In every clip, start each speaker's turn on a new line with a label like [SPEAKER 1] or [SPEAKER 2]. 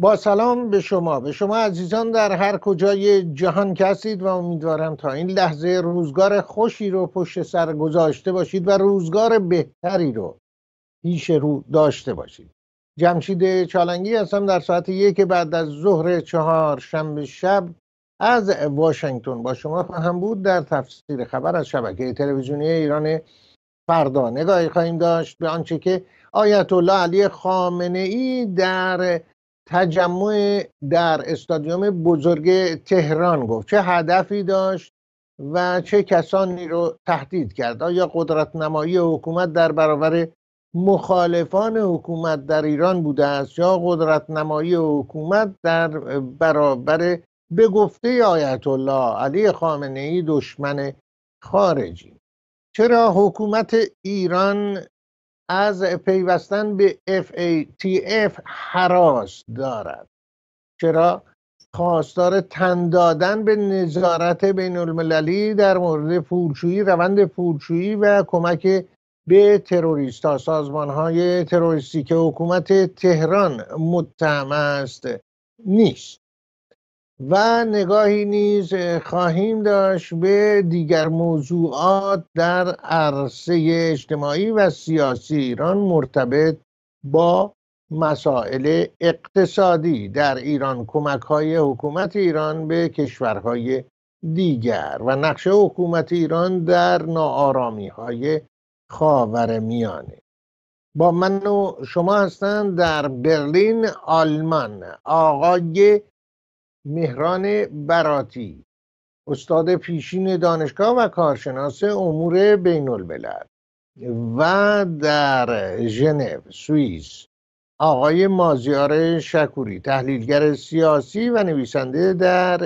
[SPEAKER 1] با سلام به شما عزیزان در هر کجای جهان که هستید و امیدوارم تا این لحظه روزگار خوشی رو پشت سر گذاشته باشید و روزگار بهتری رو پیش رو داشته باشید. جمشید چالنگی هستم در ساعت 1 بعد از ظهر 4 شنبه شب از واشنگتن با شما خواهم بود در تفسیر خبر از شبکه تلویزیونی ایران فردا. نگاهی خواهیم داشت به آنچه که آیت الله علی خامنه ای در تجمع در استادیوم بزرگ تهران گفت، چه هدفی داشت و چه کسانی رو تهدید کرد. آیا قدرت نمایی حکومت در برابر مخالفان حکومت در ایران بوده است یا قدرت نمایی حکومت در برابر به گفته آیت الله علی خامنه ای دشمن خارجی؟ چرا حکومت ایران از پیوستن به FATF هراس دارد؟ چرا خواستار تن دادن به نظارت بین المللی در مورد پولشویی، روند پولشویی و کمک به تروریست ها، سازمان های تروریستی که حکومت تهران متهم است نیست؟ و نگاهی نیز خواهیم داشت به دیگر موضوعات در عرصه اجتماعی و سیاسی ایران مرتبط با مسائل اقتصادی در ایران، کمک‌های حکومت ایران به کشورهای دیگر و نقش حکومت ایران در ناآرامی‌های خاورمیانه. با من و شما هستند در برلین آلمان آقای مهران براتی، استاد پیشین دانشگاه و کارشناس امور بین الملل، و در ژنو سوئیس آقای مازیار شکوری، تحلیلگر سیاسی و نویسنده در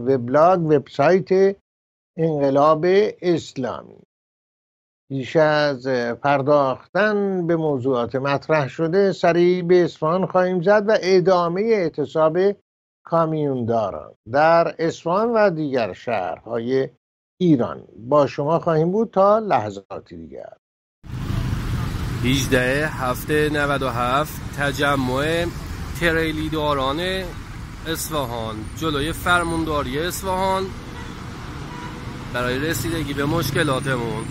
[SPEAKER 1] وبسایت انقلاب اسلامی. پیش از پرداختن به موضوعات مطرح شده سریع به اصفهان خواهیم زد و ادامه اعتصاب کامیونداران در اصفهان و دیگر شهرهای ایران با شما خواهیم بود تا لحظاتی دیگر.
[SPEAKER 2] 18/7/97 تجمع تریلیداران اصفهان جلوی فرمانداری اصفهان برای رسیدگی به مشکلاتمون.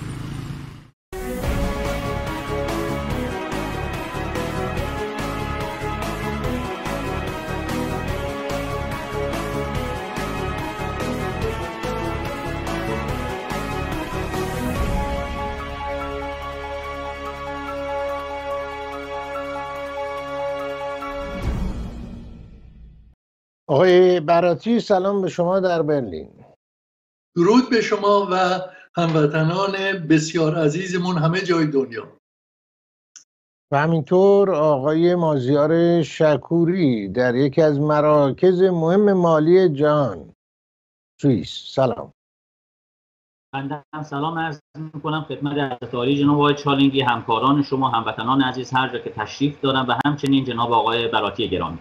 [SPEAKER 1] آقای براتی سلام به شما در برلین.
[SPEAKER 3] درود به شما و هموطنان بسیار عزیزمون همه جای دنیا.
[SPEAKER 1] و همینطور آقای مازیار شکوری در یکی از مراکز مهم مالی جهان، سوئیس. سلام.
[SPEAKER 4] بنده هم سلام عرض می‌کنم خدمت عالی جناب آقای چالنگی، همکاران شما، هموطنان عزیز هر جا که تشریف دارن و همچنین جناب آقای براتی گرامی.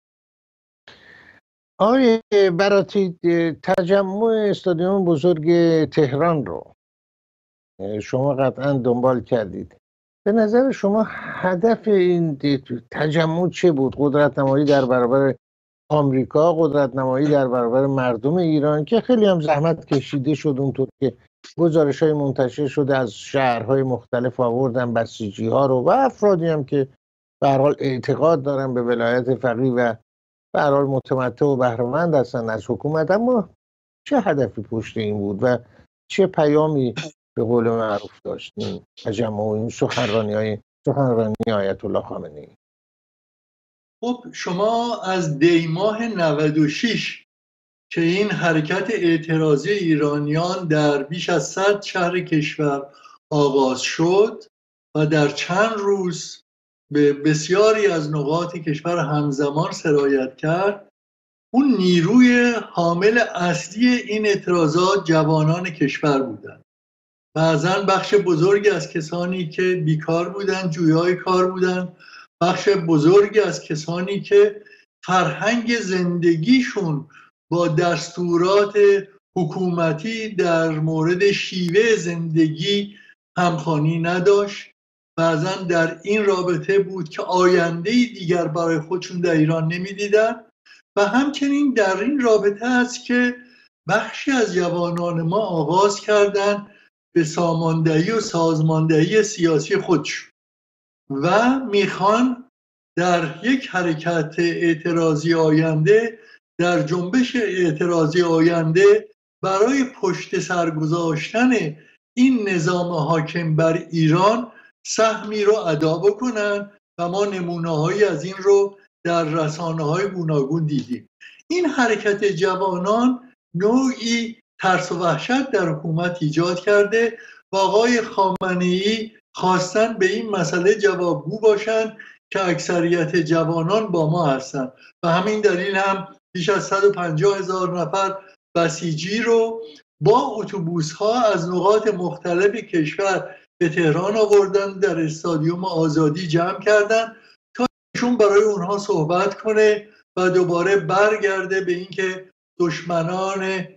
[SPEAKER 1] آقای براتی، تجمع استادیوم بزرگ تهران رو شما قطعا دنبال کردید. به نظر شما هدف این تجمع چه بود؟ قدرت نمایی در برابر آمریکا، قدرت نمایی در برابر مردم ایران که خیلی هم زحمت کشیده شد، اونطور که گزارش‌های منتشر شده از شهرهای مختلف آوردن بسیجی ها رو و افرادی هم که به هر حال اعتقاد دارن به ولایت فقیه و به هر حال متمتع و بهره‌مند هستن از حکومت. اما چه هدفی پشت این بود و چه پیامی به قول معروف داشت این تجمع و این سخنرانی آیت الله خامنه ای؟
[SPEAKER 3] خب شما از دی ماه 96 که این حرکت اعتراضی ایرانیان در بیش از 100 شهر کشور آغاز شد و در چند روز به بسیاری از نقاط کشور همزمان سرایت کرد، اون نیروی حامل اصلی این اعتراضات جوانان کشور بودند. بعضن بخش بزرگی از کسانی که بیکار بودند، جویای کار بودند، بخش بزرگی از کسانی که فرهنگ زندگیشون با دستورات حکومتی در مورد شیوه زندگی همخوانی نداشت بعضا در این رابطه بود که آینده دیگر برای خودشون در ایران نمیدیدن و همچنین در این رابطه است که بخشی از جوانان ما آغاز کردند به ساماندهی و سازماندهی سیاسی خودشون و میخوان در یک حرکت اعتراضی آینده، در جنبش اعتراضی آینده برای پشت سر گذاشتن این نظام حاکم بر ایران سهمی رو ادا بکنن و ما نمونه‌هایی از این رو در رسانه‌های گوناگون دیدیم. این حرکت جوانان نوعی ترس و وحشت در حکومت ایجاد کرده و آقای خامنه‌ای خواستن به این مسئله جوابگو باشند که اکثریت جوانان با ما هستند و همین دلیل هم بیش از 150,000 نفر بسیجی رو با اتوبوس‌ها از نقاط مختلف کشور به تهران آوردن، در استادیوم آزادی جمع کردن تا ایشون برای اونها صحبت کنه و دوباره برگرده به اینکه دشمنان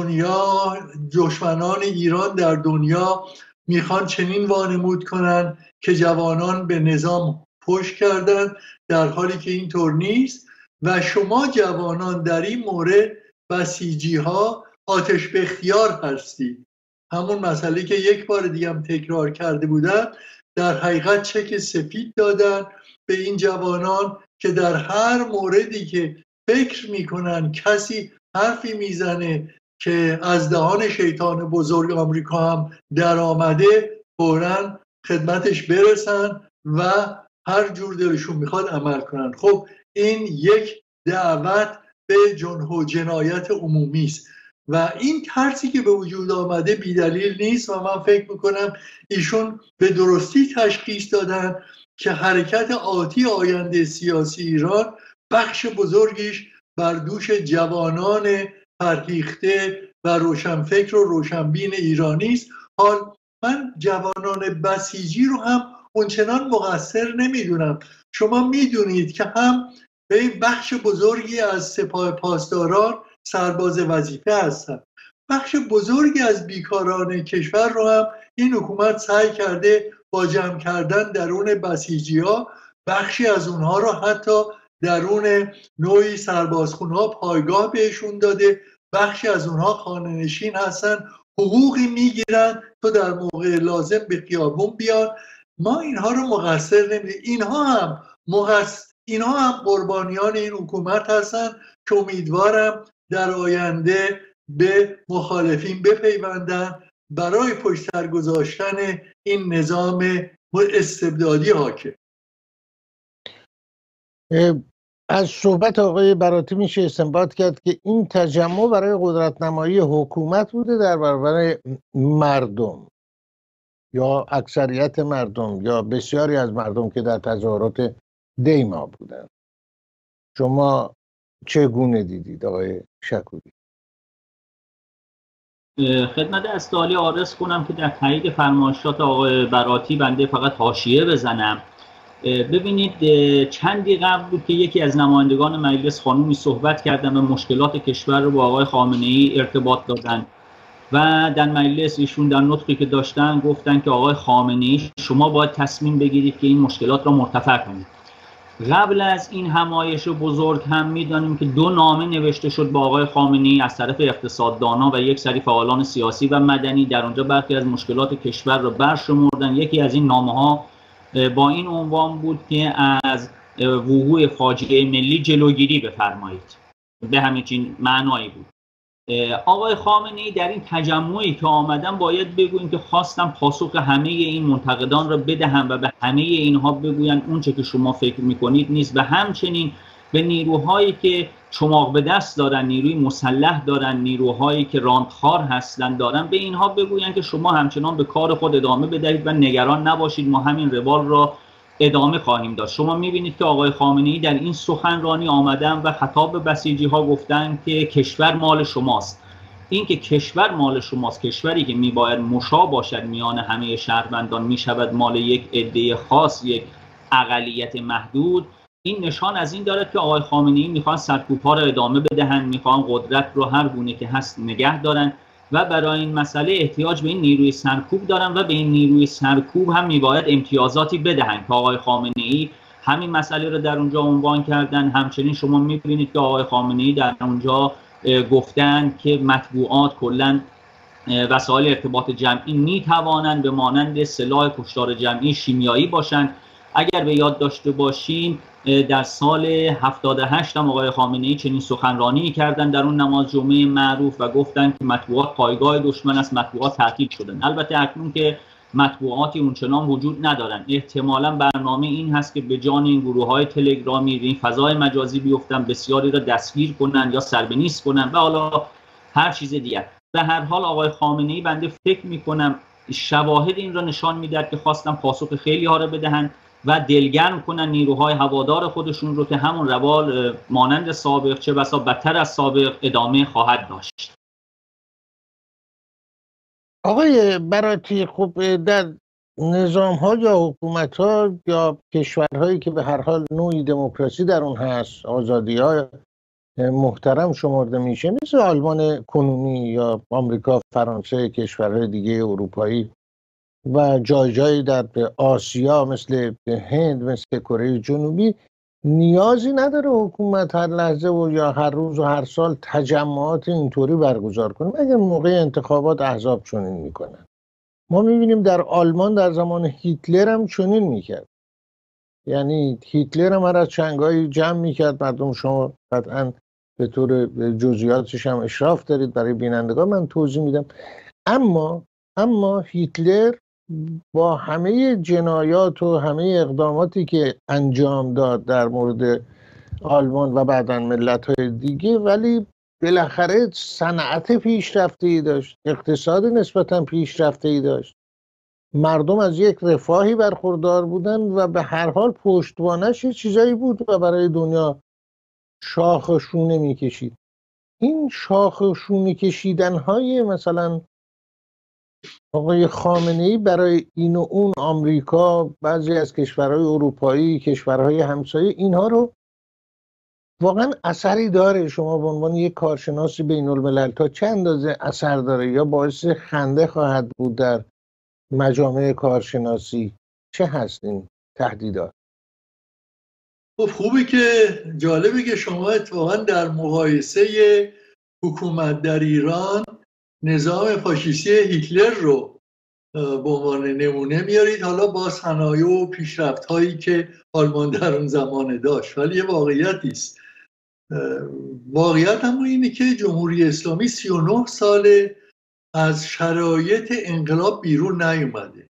[SPEAKER 3] ایران در دنیا میخوان چنین وانمود کنن که جوانان به نظام پشت کردن، در حالی که اینطور نیست و شما جوانان در این مورد بسیجی ها آتش به اختیار هستید. همون مسئله که یک بار دیگه هم تکرار کرده بودن، در حقیقت چک سفید دادن به این جوانان که در هر موردی که فکر میکنن کسی حرفی میزنه که از دهان شیطان بزرگ آمریکا هم در آمده فوراً خدمتش برسن و هر جور دلشون میخواد عمل کنن. خب این یک دعوت به جنح و جنایت عمومی است و این ترسی که به وجود آمده بیدلیل نیست و من فکر میکنم ایشون به درستی تشخیص دادن که حرکت آتی آینده سیاسی ایران بخش بزرگیش بر دوش جوانان فرهیخته و روشنفکر و روشنبین ایرانی است. حال من جوانان بسیجی رو هم اونچنان مقصر نمیدونم. شما میدونید که هم به این بخش بزرگی از سپاه پاسداران سرباز وظیفه هستن، بخش بزرگی از بیکاران کشور رو هم این حکومت سعی کرده با جمع کردن درون بسیجی ها بخشی از اونها رو حتی درون نوعی سربازخونه‌ها پایگاه بهشون داده، بخشی از اونها خانه نشین هستن، حقوقی میگیرن تا در موقع لازم به خیابون بیان. ما اینها رو مقصر نمیدونیم. اینها هم قربانیان این حکومت هستن که امیدوارم در آینده به مخالفین بپیوندن برای پشت سر گذاشتن این نظام استبدادی حاکم.
[SPEAKER 1] از صحبت آقای براتی میشه استنباط کرد که این تجمع برای قدرت نمایی حکومت بوده در برابر مردم یا اکثریت مردم یا بسیاری از مردم که در تظاهرات دیما بودن. شما چگونه دیدید آقای شکوری؟
[SPEAKER 4] خدمت استعالی عرض کنم که در تایید فرمایشات آقای براتی بنده فقط حاشیه بزنم. ببینید چندی قبل بود که یکی از نمایندگان مجلس خانومی صحبت کردن و مشکلات کشور رو با آقای خامنه‌ای ارتباط دادن و در مجلس ایشون در نطقی که داشتن گفتن که آقای خامنه‌ای شما باید تصمیم بگیرید که این مشکلات رو مرتفع کنید. قبل از این همایش بزرگ هم میدانیم که 2 نامه نوشته شد با آقای خامنه‌ای از طرف اقتصاددانا و یک سری فعالان سیاسی و مدنی، در اونجا برخی از مشکلات کشور رو برشمردن. یکی از این نامه‌ها با این عنوان بود که از وقوع فاجعه ملی جلوگیری بفرمایید، به همین معنایی بود. آقای خامنه‌ای در این تجمعی که آمدن باید بگوییم که خواستم پاسخ همه این منتقدان را بدهم و به همه اینها بگوین اون چه که شما فکر میکنید نیست و همچنین به نیروهایی که چماق به دست دارن، نیروی مسلح دارن، نیروهایی که راندخوار هستن دارن، به اینها بگوین که شما همچنان به کار خود ادامه بدهید و نگران نباشید، ما همین روال را ادامه خواهیم داشت. شما میبینید که آقای خامنه‌ای در این سخنرانی آمدن و خطاب به بسیجی ها گفتن که کشور مال شماست. این که کشور مال شماست، کشوری که میباید مشا باشد میان همه شهروندان، میشود مال یک عده خاص، یک اقلیت محدود، این نشان از این دارد که آقای خامنه‌ای میخوان سرکوب‌ها را ادامه بدهند، میخوان قدرت رو هر گونه که هست نگه دارن. و برای این مسئله احتیاج به این نیروی سرکوب دارن و به این نیروی سرکوب هم میباید امتیازاتی بدهند که آقای خامنه‌ای همین مسئله رو در اونجا عنوان کردن. همچنین شما میبینید که آقای خامنه‌ای در اونجا گفتن که مطبوعات کلاً وسایل ارتباط جمعی میتوانند به مانند سلاح کشتار جمعی شیمیایی باشند. اگر به یاد داشته باشیم در سال 78 هم آقای خامنه‌ای چنین سخنرانی کردن در اون نماز جمعه معروف و گفتن که مطبوعات پایگاه دشمن است، مطبوعات تعطیل شدن. البته اکنون که مطبوعاتی اونچنان وجود ندارن، احتمالاً برنامه این هست که به جان این گروه‌های تلگرامی این فضای مجازی بیفتن، بسیاری را دستگیر کنن یا سربنیست کنن و حالا هر چیز دیگر. به هر حال آقای خامنه‌ای بنده فکر می‌کنم شواهد این را نشان می‌دهد که خواستن پاسخ خیلی ها را بدهند و دلگرم کنن نیروهای هوادار خودشون رو که همون روال مانند سابق چه بسا بدتر از سابق ادامه خواهد داشت.
[SPEAKER 1] آقای براتی، خب در نظام‌ها یا حکومت‌ها یا کشورهایی که به هر حال نوعی دموکراسی در اون هست، آزادی‌های محترم شمرده میشه، مثل آلمان کنونی یا آمریکا، فرانسه، کشورهای دیگه اروپایی و جای در آسیا مثل هند، مثل کره جنوبی، نیازی نداره حکومت هر لحظه و یا هر روز و هر سال تجمعات اینطوری برگزار کنه. اگر موقع انتخابات احزاب چنین میکنن. ما میبینیم در آلمان در زمان هیتلر هم چنین میکرد. یعنی هیتلر هم هر از چنگایی جمع میکرد مردم. شما قطعا به طور جزئیاتش هم اشراف دارید، برای بینندگان من توضیح میدم. اما هیتلر با همه جنایات و همه اقداماتی که انجام داد در مورد آلمان و بعداً ملت‌های دیگه، ولی بالاخره صنعت پیشرفته‌ای داشت، اقتصاد نسبتاً پیشرفته‌ای داشت، مردم از یک رفاهی برخوردار بودن و به هر حال پشتوانش یه چیزایی بود و برای دنیا شاخ و شونه میکشید. این شاخ و شونه کشیدن‌های مثلا آقای خامنه‌ای برای این و اون، آمریکا، بعضی از کشورهای اروپایی، کشورهای همسایه، اینها رو واقعا اثری داره؟ شما به عنوان یک کارشناس بین الملل تا چه اندازه اثر داره یا باعث خنده خواهد بود در مجامع کارشناسی؟ چه هست این تهدیدات؟
[SPEAKER 3] خب خوبه که جالبه که شما اتفاقا در مقایسه حکومت در ایران نظام فاشیستی هیتلر رو به عنوان نمونه میارید، حالا با صنایع و پیشرفت هایی که آلمان در اون زمان داشت. ولی یه واقعیتی است. واقعیت هم اینه که جمهوری اسلامی 39 ساله از شرایط انقلاب بیرون نیومده.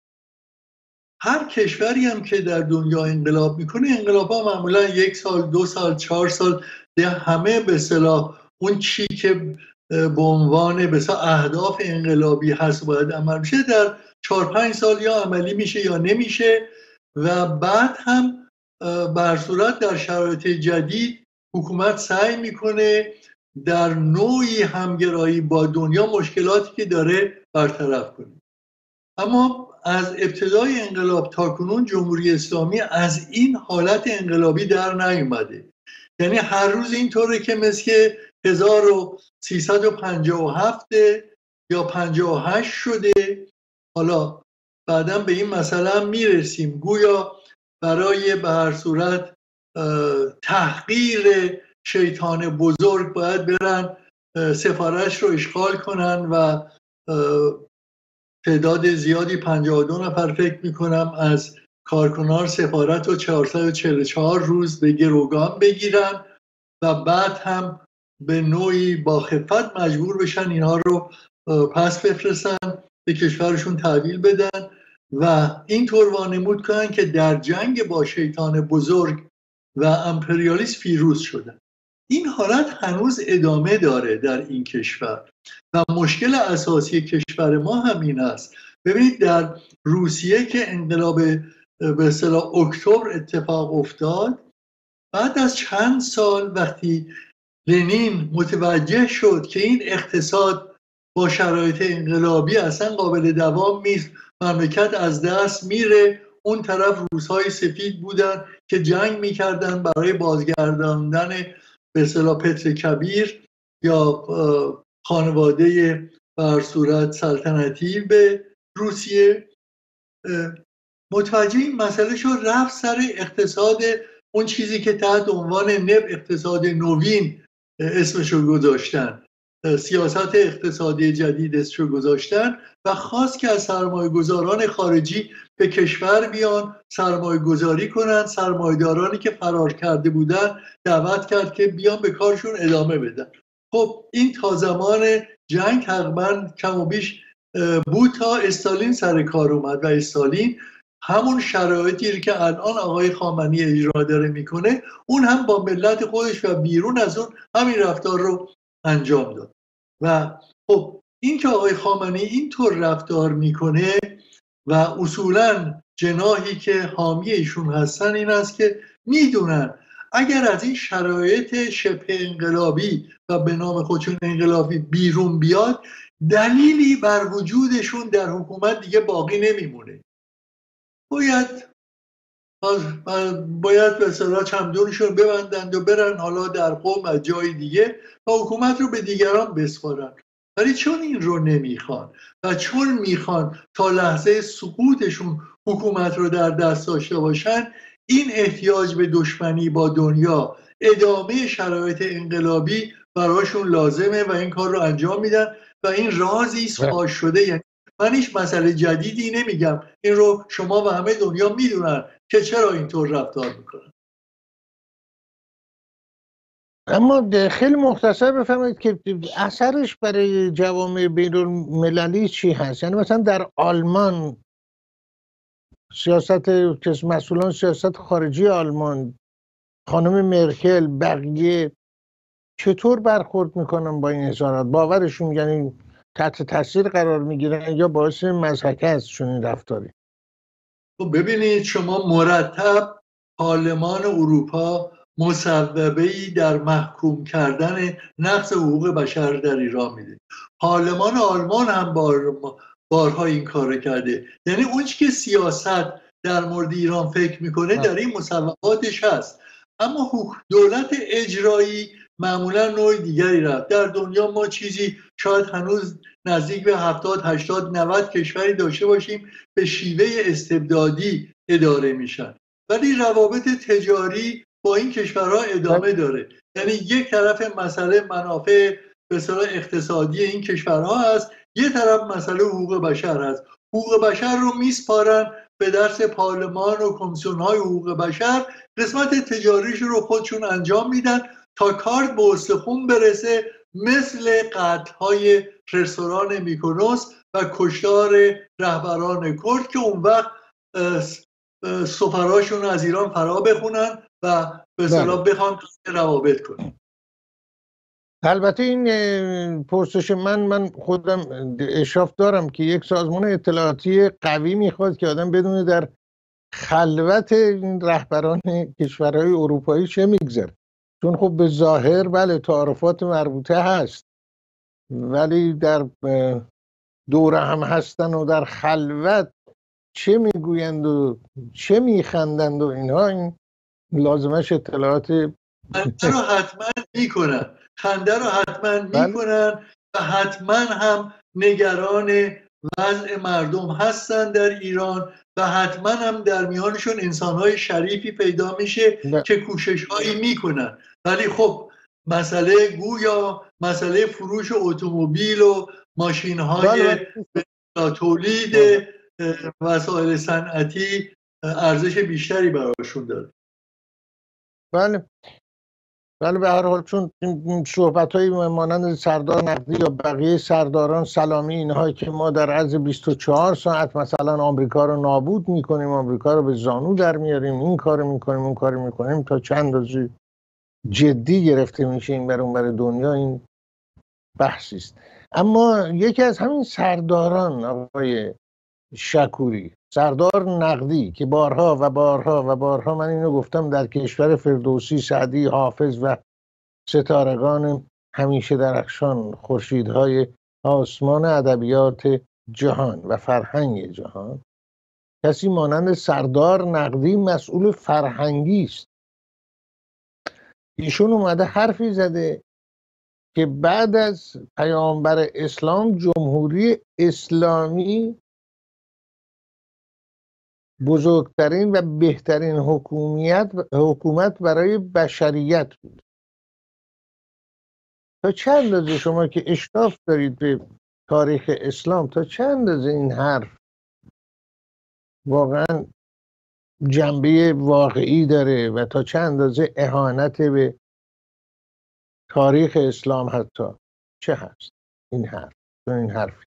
[SPEAKER 3] هر کشوری هم که در دنیا انقلاب میکنه، انقلاب ها معمولا 1 سال، 2 سال، 4 سال، همه به اصطلاح اون چی که به عنوان به اصطلاح اهداف انقلابی هست باید عمل میشه، در 4-5 سال یا عملی میشه یا نمیشه. و بعد هم بر صورت در شرایط جدید حکومت سعی میکنه در نوعی همگرایی با دنیا مشکلاتی که داره برطرف کنه. اما از ابتدای انقلاب تا کنون جمهوری اسلامی از این حالت انقلابی در نیومده. یعنی هر روز اینطوره که مثل 1357 یا 58 شده. حالا بعدم به این مسئله میرسیم، گویا برای به هر صورت تحقیر شیطان بزرگ باید برن سفارش رو اشغال کنن و تعداد زیادی 52 نفر فکر میکنم از کارکنان سفارت رو 444 روز به گروگان بگیرن و بعد هم به نوعی با خفت مجبور بشن اینها رو پس بفرستن، به کشورشون تحویل بدن و اینطور وانمود کنن که در جنگ با شیطان بزرگ و امپریالیسم پیروز شدن. این حالت هنوز ادامه داره در این کشور و مشکل اساسی کشور ما هم این است. ببینید در روسیه که انقلاب به اصطلاح اکتبر اتفاق افتاد، بعد از چند سال وقتی لنین متوجه شد که این اقتصاد با شرایط انقلابی اصلا قابل دوام نیست، مملکت از دست میره، اون طرف روس‌های سفید بودن که جنگ میکردن برای بازگرداندن به اصطلاح پتر کبیر یا خانواده بر صورت سلطنتی به روسیه، متوجه این مسئله شد، رفت سر اقتصاد، اون چیزی که تحت عنوان اقتصاد نوین اسمشو گذاشتن، سیاست اقتصادی جدید اسمشو گذاشتن و خواست که از سرمایه گذاران خارجی به کشور بیان سرمایه گذاری کنن. سرمایه‌دارانی که فرار کرده بودن دعوت کرد که بیان به کارشون ادامه بدن. خب این تا زمان جنگ تقریباً کم و بیش بود تا استالین سر کار اومد و استالین همون شرایطی که الان آقای خامنه‌ای اجرا داره میکنه اون هم با ملت خودش و بیرون از اون همین رفتار رو انجام داد. و خب این که آقای خامنه‌ای اینطور رفتار میکنه و اصولاً جناحی که حامی ایشون هستن این است که میدونن اگر از این شرایط شبه انقلابی و به نام خودشون انقلابی بیرون بیاد دلیلی بر وجودشون در حکومت دیگه باقی نمیمونه. باید به اصطلاح چمدونشون ببندند و برن حالا در قوم از جای دیگه و حکومت رو به دیگران بسپارن. ولی چون این رو نمیخوان و چون میخوان تا لحظه سقوطشون حکومت رو در دست داشته باشن، این احتیاج به دشمنی با دنیا، ادامه شرایط انقلابی براشون لازمه و این کار رو انجام میدن و این رازی فاش شده. یعنی من هیچ مسئله جدیدی نمیگم، این رو شما و همه دنیا میدونن که چرا اینطور رفتار میکنن.
[SPEAKER 1] اما خیلی مختصر بفرمایید که اثرش برای جوامع بین‌المللی چی هست؟ یعنی مثلا در آلمان مسئولان سیاست خارجی آلمان، خانم مرکل، بقیه چطور برخورد میکنن با این اظهارات؟ باورشون یعنی تحت تاثیر قرار میگیرن یا باعث مضحکه است چون این رفتاری؟
[SPEAKER 3] خب ببینید شما مرتب پارلمان اروپا مصوبه‌ای در محکوم کردن نقض حقوق بشر در ایران میده. پارلمان آلمان هم بارها این کار کرده. یعنی اون چی که سیاست در مورد ایران فکر میکنه در این مصوباتش هست، اما دولت اجرایی معمولا نوع دیگری رفت. در دنیا ما چیزی شاید هنوز نزدیک به 70 80 90 کشوری داشته باشیم به شیوه استبدادی اداره میشن، ولی روابط تجاری با این کشورها ادامه داره. یعنی یک طرف مسئله منافع به اصطلاح اقتصادی این کشورها هست، یک طرف مسئله حقوق بشر هست. حقوق بشر رو میسپارن به دست پارلمان و کمیسیون‌های حقوق بشر، قسمت تجاریش رو خودشون انجام میدن تا کارت به استخوان برسه، مثل قتل‌های رستوران میکونوس و کشتار رهبران کرد که اون وقت سفراشون از ایران فرا بخونن و به اصطلاح بخوان روابط کنن.
[SPEAKER 1] البته این پرسش من خودم اشراف دارم که یک سازمان اطلاعاتی قوی میخواد که آدم بدونه در خلوت این رهبران کشورهای اروپایی چه میگذره، چون خب به ظاهر بله تعارفات مربوطه هست ولی در دوره هم هستن و در خلوت چه میگویند و چه میخندند و اینها، این لازمش اطلاعات
[SPEAKER 3] خنده رو حتما میکنن و حتما هم نگران وضع مردم هستن در ایران و حتما هم در میانشون انسانهای شریفی پیدا میشه که کوشش‌هایی میکنن. ولی خب مسئله فروش اتومبیل و ماشین‌های تولید وسایل صنعتی ارزش بیشتری براشون داره.
[SPEAKER 1] بله به هر حال چون این صحبت‌های مانند سردار نقدی یا بقیه سرداران سلامی اینها که ما در عرض 24 ساعت مثلا آمریکا رو نابود میکنیم، آمریکا رو به زانو در میاریم، این کارو میکنیم اون کارو میکنیم، تا چند روزی جدی گرفته میشه این بر اون بر دنیا، این بحثی است. اما یکی از همین سرداران آقای شکوری، سردار نقدی که بارها و بارها و بارها من اینو گفتم در کشور فردوسی، سعدی، حافظ و ستارگان همیشه درخشان، خورشیدهای آسمان ادبیات جهان و فرهنگ جهان، کسی مانند سردار نقدی مسئول فرهنگی است. ایشون اومده حرفی زده که بعد از پیامبر اسلام جمهوری اسلامی بزرگترین و بهترین حکومت برای بشریت بود. تا چند اندازه شما که اشراف دارید به تاریخ اسلام، تا چند اندازه این حرف واقعا جنبه واقعی داره و تا چند اندازه اهانت به تاریخ اسلام حتی چه هست این حرف؟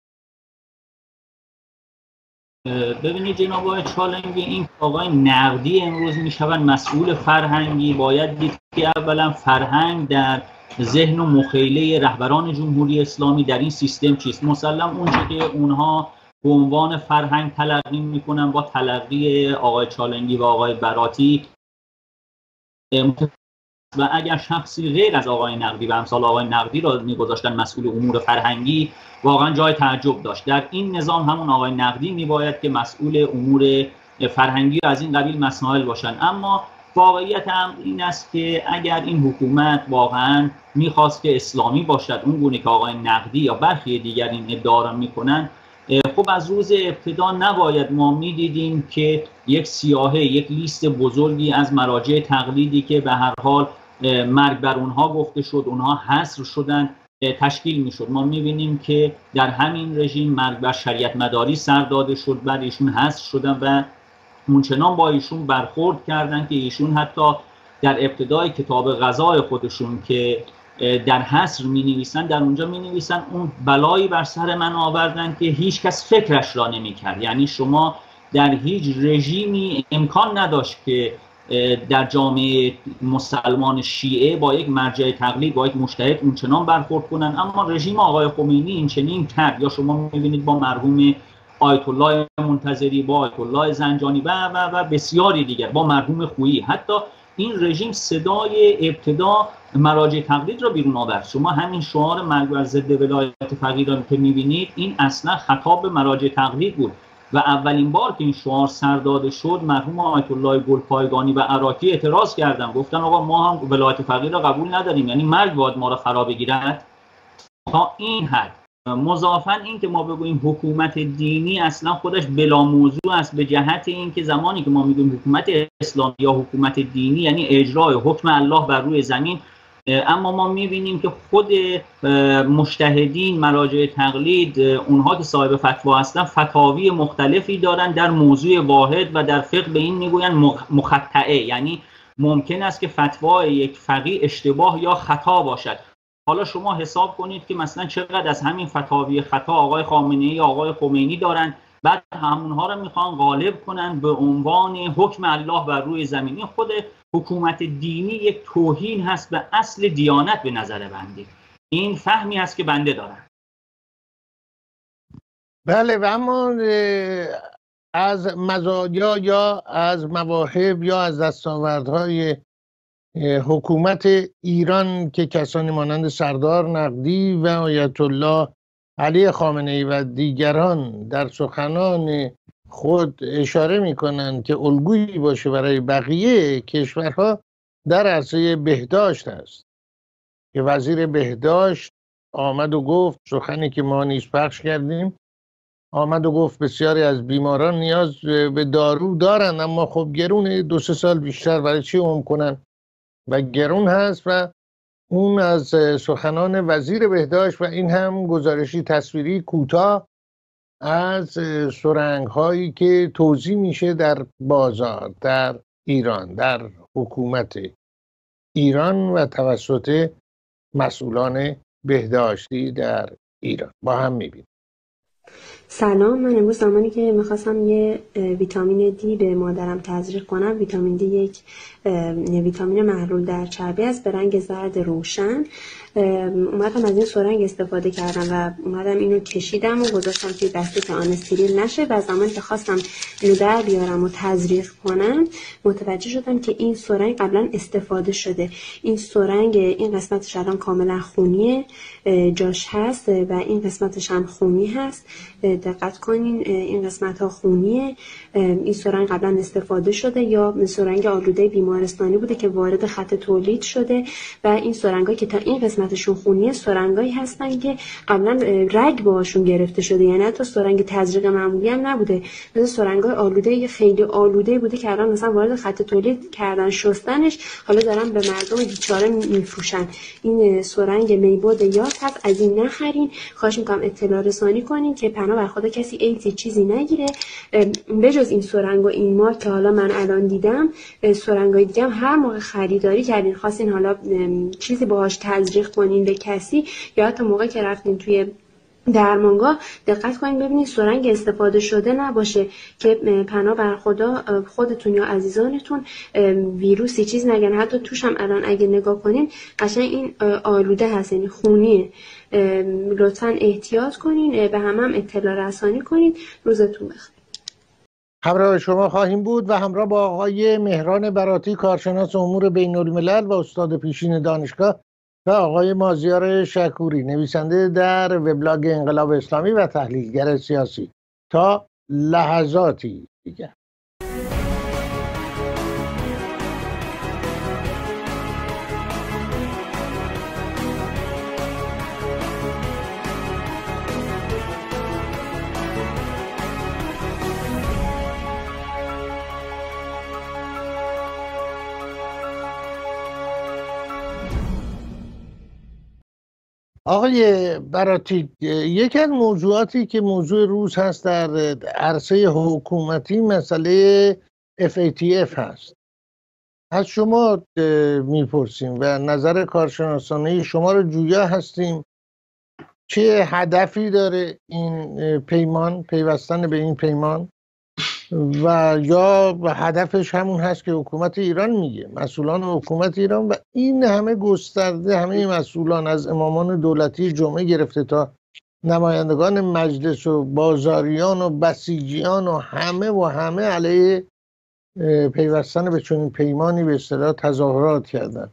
[SPEAKER 4] ببینید جناب آقای چالنگی، این آقای نقدی امروز میشوند مسئول فرهنگی، باید دید که اولا فرهنگ در ذهن و مخیله رهبران جمهوری اسلامی در این سیستم چیست. مسلم اونچه که اونها به عنوان فرهنگ تلقی میکنن با تلقی آقای چالنگی و آقای براتی، و اگر شخصی غیر از آقای نقدی و امثال آقای نقدی را میگذاشتن مسئول امور فرهنگی، واقعا جای تعجب داشت. در این نظام همون آقای نقدی میباید که مسئول امور فرهنگی از این قبیل مسائل باشن. اما واقعیت هم این است که اگر این حکومت واقعا میخواست که اسلامی باشد، اون گونه که آقای نقدی یا برخی دیگر این ادعا را میکنن، خب از روز ابتدا نباید ما میدیدیم که یک سیاهه، یک لیست بزرگی از مراجع تقلیدی که به هر حال مرگ بر اونها گفته شد، اونها حصر شدن، تشکیل میشد. ما میبینیم که در همین رژیم مرگ بر شریعت مداری سر داده شد، بعد ایشون حصر شدن و اونچنان با ایشون برخورد کردن که ایشون حتی در ابتدای کتاب غذای خودشون که در حصر می نویسن، در اونجا می نویسن اون بلایی بر سر من آوردن که هیچ کس فکرش را نمی کرد. یعنی شما در هیچ رژیمی امکان نداشت که در جامعه مسلمان شیعه با یک مرجع تقلید، با یک مجتهد اونچنان برخورد کنن، اما رژیم آقای خمینی این چنین کرد. یا شما می بینید با مرحوم آیت الله منتظری، با آیت الله زنجانی و بسیاری دیگر، با مرحوم خویی، حتی این رژیم صدای ابتدا مراجع تقلید را بیرون آورد. شما همین شعار مرگ بر ضد ولایت فقیه را که می‌بینید، این اصلا خطاب به مراجع تقلید بود و اولین بار که این شعار سر داده شد، مرحوم آیت الله گلپایگانی و عراقی اعتراض کردن، گفتن آقا ما هم ولایت فقیه را قبول نداریم، یعنی مرگ باید ما را فرا بگیرد. تا این حد. مضافاً این که ما بگوییم حکومت دینی اصلا خودش بلا موضوع است، به جهت این که زمانی که ما میگیم حکومت اسلامی یا حکومت دینی یعنی اجرای حکم الله بر روی زمین، اما ما میبینیم که خود مجتهدین، مراجع تقلید، اونها که صاحب فتوا هستن، فتاوی مختلفی دارن در موضوع واحد و در فقه به این میگوین مخطئه، یعنی ممکن است که فتوای یک فقیه اشتباه یا خطا باشد. حالا شما حساب کنید که مثلا چقدر از همین فتاوی خطا آقای خامنه‌ای یا آقای خمینی دارن، بعد همونها رو میخوان غالب کنن به عنوان حکم الله بر روی زمینی. خود حکومت دینی یک توهین هست به اصل دیانت به نظر بنده. این فهمی هست که بنده دارم.
[SPEAKER 1] بله، و اما از مزایا یا از مواهب یا از دستاوردهای حکومت ایران که کسانی مانند سردار نقدی و آیت الله علی خامنه‌ای و دیگران در سخنان خود اشاره می‌کنند که الگویی باشه برای بقیه کشورها، در عرصه بهداشت است که وزیر بهداشت آمد و گفت، سخنی که ما نیز پخش کردیم، آمد و گفت بسیاری از بیماران نیاز به دارو دارند، اما خب گرونه، 2-3 سال بیشتر برای چی عمر کنن و گرون هست. و اون از سخنان وزیر بهداشت و این هم گزارشی تصویری کوتاه از سرنگ هایی که توزیع میشه در بازار در ایران، در حکومت ایران و توسط مسئولان بهداشتی در ایران با هم میبینیم.
[SPEAKER 5] سلام، من امروز زمانی که میخواستم یه ویتامین دی به مادرم تزریق کنم، ویتامین دی یک ویتامین محلول در چربی است به رنگ زرد روشن، اومدم از این سرنگ استفاده کردم و اومدم اینو کشیدم و گذاشتم توی بسته که آن استریل نشه و زمانی که خواستم اینو در بیارم و تزریق کنم متوجه شدم که این سرنگ قبلا استفاده شده. این سرنگ این قسمتش الان کاملا خونیه، جاش هست و این قسمتش هم خونی هست، دقت کنین این قسمت ها خونیه. این سرنگ قبلا استفاده شده یا سرنگ آلوده بیمارستانی بوده که وارد خط تولید شده و این سرنگ‌ها که تا این قسمتشون خونیه سرنگایی هستن که قبلا رگ باهاشون گرفته شده، یعنی حتی سرنگ تزریق معمولی هم نبوده، مثل سرنگ‌های آلوده خیلی آلوده بوده که الان مثلا وارد خط تولید کردن شستنش، حالا دارن به مردم بیچاره میفروشن. این سرنگ میبود یاس هست، از این نخرین. خواهش میکنم اطلاع رسانی کنین که پناه بر خدا کسی ایدزی چیزی نگیره. بجز این سرنگ و این مارک که حالا من الان دیدم، سرنگای دیگه هم هر موقع خریداری کردین خواستین حالا چیزی باهاش تزریق کنین به کسی یا حتی موقعی که رفتین توی درمانگاه دقت کنین ببینید سرنگ استفاده شده نباشه که پناه بر خدا خودتون یا عزیزانتون ویروسی چیز نگن. حتی توش هم الان اگه نگاه کنین قشنگ این آلوده هست، یعنی خونیه. لطفاً احتیاط کنین، به هم اطلاع رسانی کنین. روزتون بخیر.
[SPEAKER 1] همراه شما خواهیم بود و همراه با آقای مهران براتی کارشناس امور بین الملل و استاد پیشین دانشگاه و آقای مازیار شکوری نویسنده در وبلاگ انقلاب اسلامی و تحلیلگر سیاسی. تا لحظاتی دیگر. آقای براتی، یکی از موضوعاتی که موضوع روز هست در عرصه حکومتی مسئله FATF هست. از شما میپرسیم و نظر کارشناسانه شما رو جویا هستیم چه هدفی داره این پیمان، پیوستن به این پیمان، و یا هدفش همون هست که حکومت ایران میگه، مسئولان حکومت ایران و این همه گسترده، همه مسئولان از امامان دولتی جمعه گرفته تا نمایندگان مجلس و بازاریان و بسیجیان و همه علیه پیوستن به چنین پیمانی به اصطلاح تظاهرات کردن.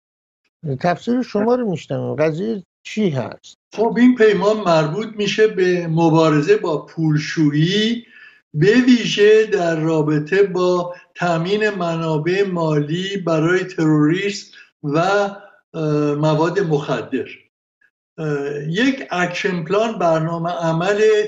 [SPEAKER 1] تفسیر شما رو میشنویم، قضیه چی هست؟
[SPEAKER 3] خب این پیمان مربوط میشه به مبارزه با پولشویی، به ویژه در رابطه با تامین منابع مالی برای تروریسم و مواد مخدر. یک اکشن پلان، برنامه عمل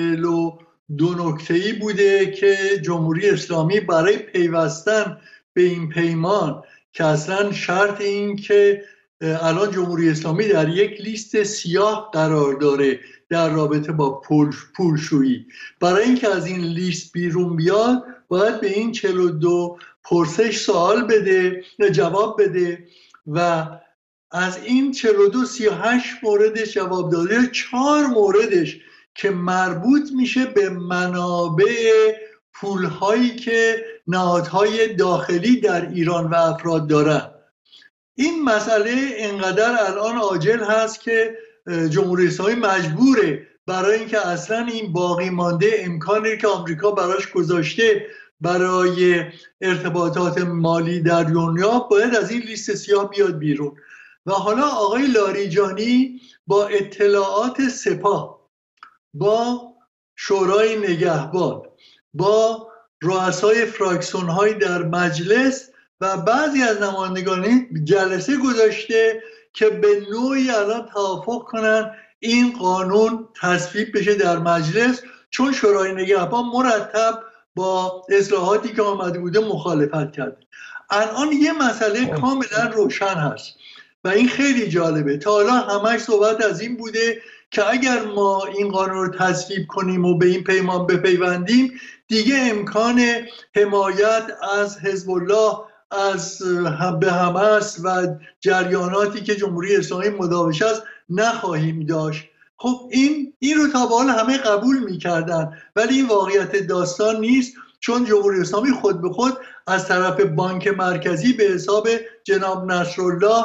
[SPEAKER 3] 42 نکته‌ای بوده که جمهوری اسلامی برای پیوستن به این پیمان، که اصلا شرط این که الان جمهوری اسلامی در یک لیست سیاه قرار داره در رابطه با پولشویی، برای اینکه از این لیست بیرون بیاد باید به این 42 پرسش سوال بده، جواب بده و از این 42 38 موردش جواب داده، 4 موردش که مربوط میشه به منابع پولهایی که نهادهای داخلی در ایران و افراد دارن. این مسئله انقدر الان عاجل هست که جمهوری اسلامی مجبوره برای اینکه اصلا این باقی مانده امکانی که آمریکا براش گذاشته برای ارتباطات مالی در دنیا، باید از این لیست سیاه بیاد بیرون. و حالا آقای لاریجانی با اطلاعات سپاه، با شورای نگهبان، با رؤسای فراکسیون های در مجلس و بعضی از نمایندگان جلسه گذاشته که به نوعی الان توافق کنن این قانون تصویب بشه در مجلس، چون شورای نگهبان مرتب با اصلاحاتی که آمده بوده مخالفت کرده. الان یه مسئله کاملا روشن هست و این خیلی جالبه. تا حالا همش صحبت از این بوده که اگر ما این قانون رو تصویب کنیم و به این پیمان بپیوندیم، دیگه امکان حمایت از حزب الله، از به حماس و جریاناتی که جمهوری اسلامی مداوش است نخواهیم داشت. خب این رو تا به حال همه قبول می‌کردن، ولی این واقعیت داستان نیست، چون جمهوری اسلامی خود به خود از طرف بانک مرکزی به حساب جناب نصرالله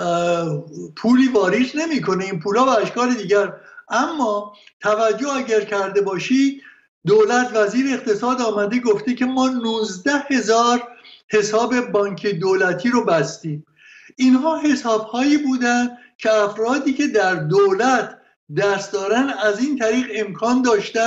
[SPEAKER 3] پولی واریز نمی‌کنه. این پولا به اشکال دیگر. اما توجه اگر کرده باشی، دولت وزیر اقتصاد آمده گفته که ما 19,000 حساب بانک دولتی رو بستیم. اینها حساب‌هایی بودن که افرادی که در دولت دست دارن از این طریق امکان داشتن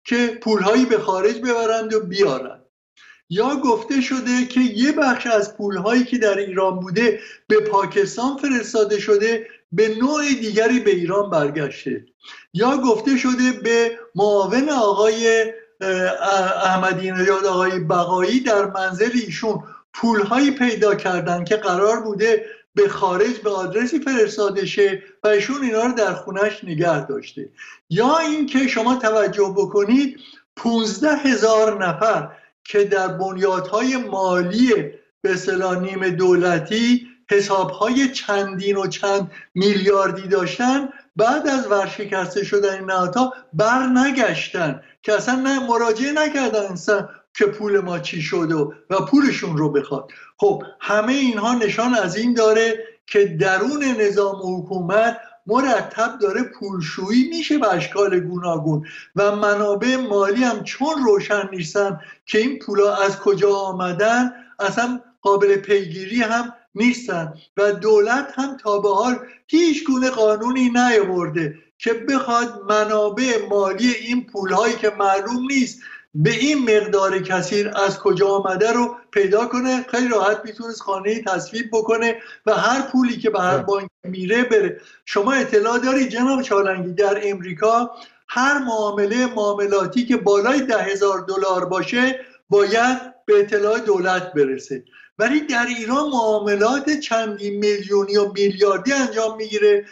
[SPEAKER 3] که پولهایی به خارج ببرند و بیارند. یا گفته شده که یه بخش از پولهایی که در ایران بوده به پاکستان فرستاده شده به نوع دیگری به ایران برگشته. یا گفته شده به معاون آقای احمدی نژاد، آقای بقایی، در منزل ایشون پولهایی پیدا کردن که قرار بوده به خارج به آدرسی فرستاده شه و ایشون اینا رو در خونش نگه داشته. یا این که شما توجه بکنید 15,000 نفر که در بنیادهای مالی به اصطلاح نیمه دولتی حسابهای چندین و چند میلیاردی داشتن، بعد از ورشکسته شدن این نهادها بر نگشتن که اصلا مراجعه نکردن اصلا که پول ما چی شد و پولشون رو بخواد. خب همه اینها نشان از این داره که درون نظام و حکومت مرتب داره پولشویی میشه به اشکال گوناگون و منابع مالی هم چون روشن نیستن که این پولا از کجا آمدن اصلا قابل پیگیری هم نیستن و دولت هم تا به حال هیچ گونه قانونی نیاورده که بخواد منابع مالی این پولهایی که معلوم نیست به این مقدار کثیر از کجا آمده رو پیدا کنه. خیلی راحت میتونست خانه تصویب بکنه و هر پولی که به هر بانک میره بره. شما اطلاع داری جناب چالنگی در امریکا هر معاملاتی که بالای $10,000 باشه باید به اطلاع دولت برسه، ولی در ایران معاملات چندین میلیونی یا میلیاردی انجام میگیره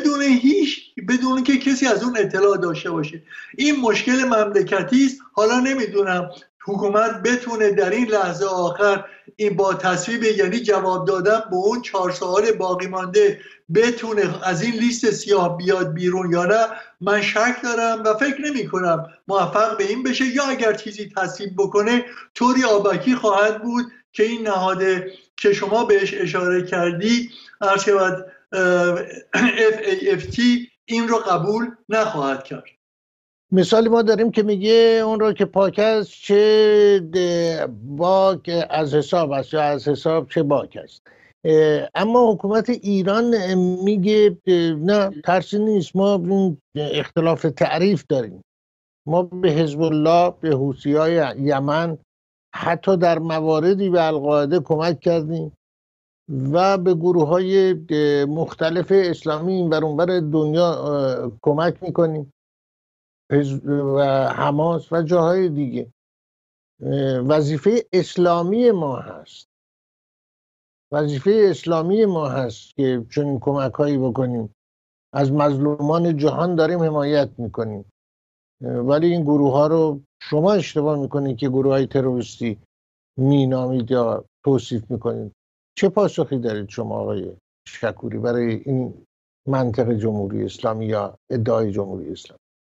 [SPEAKER 3] بدون که کسی از اون اطلاع داشته باشه. این مشکل مملکتی است. حالا نمیدونم حکومت بتونه در این لحظه آخر این با تصویب یعنی جواب دادن به اون 4 سوال باقی مانده بتونه از این لیست سیاه بیاد بیرون یا نه. من شک دارم و فکر نمی کنم موفق به این بشه، یا اگر چیزی تصویب بکنه طوری آبکی خواهد بود که این نهاد که شما بهش اشاره کردی ارشد FAFT این رو قبول نخواهد کرد.
[SPEAKER 1] مثالی ما داریم که میگه اون رو که پاک است چه باک از حساب است یا از حساب چه باک است. اما حکومت ایران میگه نه ترسی نیست، ما اختلاف تعریف داریم. ما به حزب الله، به حوثی‌های یمن، حتی در مواردی به القاعده کمک کردیم و به گروه‌های مختلف اسلامی این ور اون ور دنیا کمک میکنیم و حماس و جاهای دیگه. وظیفه اسلامی ما هست، وظیفه اسلامی ما هست که چون کمک هایی بکنیم. از مظلومان جهان داریم حمایت میکنیم، ولی این گروه ها رو شما اشتباه میکنید که گروه های تروریستی مینامید یا توصیف میکنید. چه پاسخی دارید شما آقای شکوری برای این منطق جمهوری اسلامی یا ادعای جمهوری اسلامی؟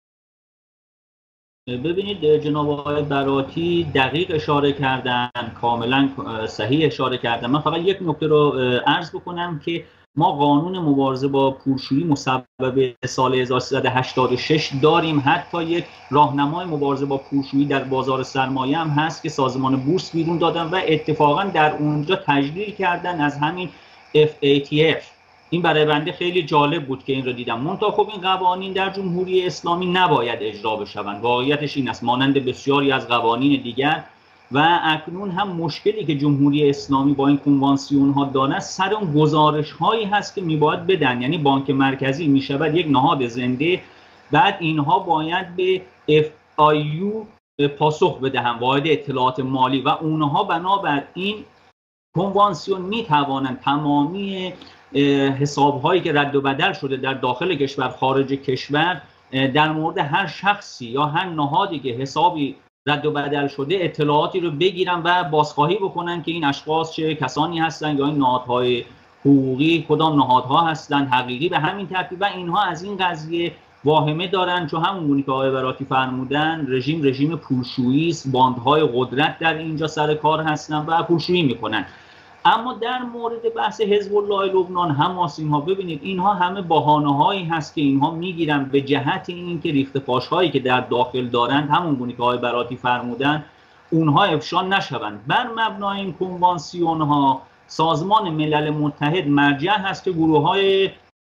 [SPEAKER 4] ببینید جناب آقای براتی دقیق اشاره کردن، کاملا صحیح اشاره کردن. من فقط یک نکته رو عرض بکنم که ما قانون مبارزه با پولشویی مصوبه سال 1386 داریم. حتی یک راهنمای مبارزه با پولشویی در بازار سرمایه هم هست که سازمان بورس بیرون دادن و اتفاقا در اونجا تجلیل کردن از همین FATF. این برای بنده خیلی جالب بود که این رو دیدم. منتها خب این قوانین در جمهوری اسلامی نباید اجرا بشوند. واقعیتش این است، مانند بسیاری از قوانین دیگر و اکنون هم مشکلی که جمهوری اسلامی با این کنوانسیون ها داره سر اون گزارش هایی هست که میباید بدن. یعنی بانک مرکزی میشود یک نهاد زنده، بعد اینها باید به FIU پاسخ بدهند، واحد اطلاعات مالی، و اونها بنابر این کنوانسیون میتوانند تمامی حساب هایی که رد و بدل شده در داخل کشور، خارج کشور، در مورد هر شخصی یا هر نهادی که حسابی رد و بدل شده اطلاعاتی رو بگیرن و بازخواهی بکنن که این اشخاص چه کسانی هستن یا این نهادهای حقوقی کدام نهادها هستن حقیقی. به همین ترتیب و اینها از این قضیه واهمه دارن، چون همونگونه که آقای براتی فرمودن رژیم پولشویی است، باندهای قدرت در اینجا سر کار هستن و پولشویی میکنن. اما در مورد بحث حزب الله لبنان، حماس، اینها ببینید اینها همه بهانه‌هایی هست که اینها میگیرن به جهت اینکه ریخت پاش‌هایی که در داخل دارند همونگونه که آقای براتی فرمودن اونها افشا نشوند. بر مبنای این کنوانسیون ها سازمان ملل متحد مرجع هست که گروه‌های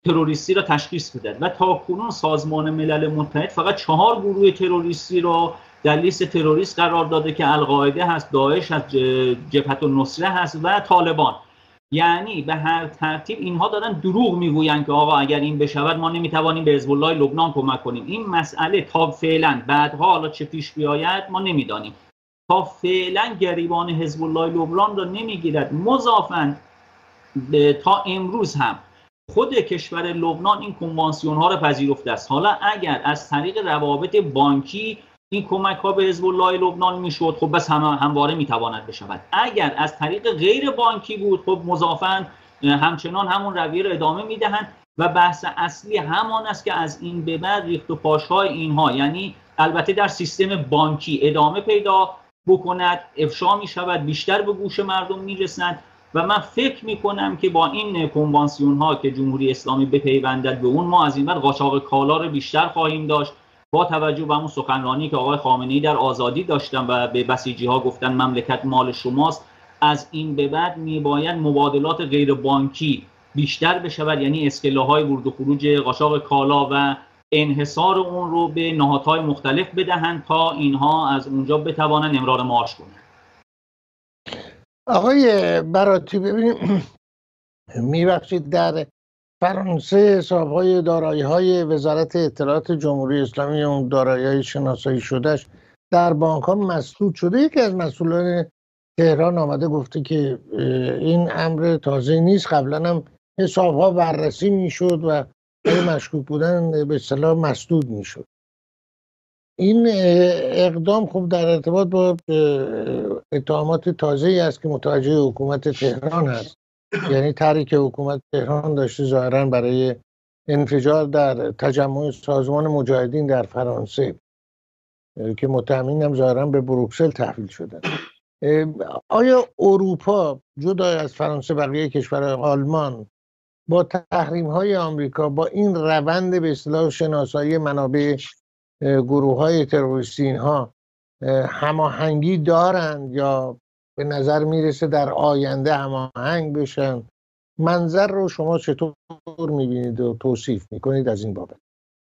[SPEAKER 4] تروریستی را تشخیص بدهد و تاکنون سازمان ملل متحد فقط 4 گروه تروریستی را در لیست تروریست قرار داده که القاعده هست، داعش هست، جبهة النصره هست و طالبان. یعنی به هر ترتیب اینها دارن دروغ میگویند که آقا اگر این بشود ما نمیتوانیم به حزب الله لبنان کمک کنیم. این مسئله تا فعلا، بعدها حالا چه پیش بیاید ما نمیدانیم، تا فعلا گریبان حزب الله لبنان را نمیگیرد. مضافاً تا امروز هم خود کشور لبنان این کنوانسیون ها را پذیرفته است. حالا اگر از طریق روابط بانکی این کمک ها به حزب الله لبنان میشد، خب بس همواره میتواند بشود. اگر از طریق غیر بانکی بود، خب مضافاً همچنان همون رویه را ادامه میدهند و بحث اصلی همان است که از این به بعد ریخت و پاشهای اینها، یعنی البته در سیستم بانکی ادامه پیدا بکند، افشا میشود، بیشتر به گوش مردم میرسند و من فکر میکنم که با این کنوانسیون ها که جمهوری اسلامی بپیوندد به اون، ما از این بعد قاچاق کالا رو بیشتر خواهیم داشت. با توجه به اون سخنرانی که آقای خامنه‌ای در آزادی داشتن و به بسیجی ها گفتن مملکت مال شماست، از این به بعد میباید مبادلات غیر بانکی بیشتر بشود، یعنی اسکله‌های ورود و خروج قاچاق کالا و انحصار اون رو به نهادهای مختلف بدهند تا اینها از اونجا بتوانند امرار معاش کنند.
[SPEAKER 1] آقای براتی ببینیم، میبخشید در فرانسه حساب‌های دارایی‌های وزارت اطلاعات جمهوری اسلامی، اون دارایی‌های شناسایی شدهش در بانک‌ها مسدود شده. یکی از مسئولان تهران آمده گفته که این امر تازه نیست، قبلا هم حساب‌ها بررسی میشد و مشکوک بودن به اصطلاح مسدود میشد. این اقدام خب در ارتباط با اتهامات تازه‌ای است که متوجه حکومت تهران هست، یعنی طرحی که حکومت تهران داشته ظاهراً برای انفجار در تجمع سازمان مجاهدین در فرانسه که متهمین هم ظاهراً به بروکسل تحویل شدن. آیا اروپا جدا از فرانسه، بقیه کشورهای آلمان با تحریم‌های آمریکا، با این روند به اصطلاح شناسایی منابع گروه‌های تروریستی اینها هماهنگی دارند یا به نظر میرسه در آینده هماهنگ بشن؟ منظر رو شما چطور میبینید و توصیف میکنید از این بابت؟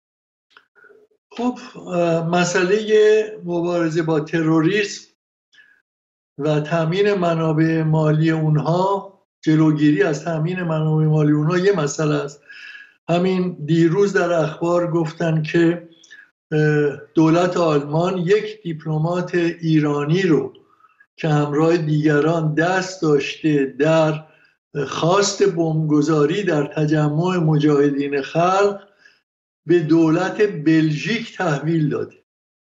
[SPEAKER 3] خب مسئله مبارزه با تروریسم و تامین منابع مالی اونها، جلوگیری از تامین منابع مالی اونها یه مسئله است. همین دیروز در اخبار گفتن که دولت آلمان یک دیپلمات ایرانی رو که همراه دیگران دست داشته در خواست بمبگذاری در تجمع مجاهدین خلق به دولت بلژیک تحویل داده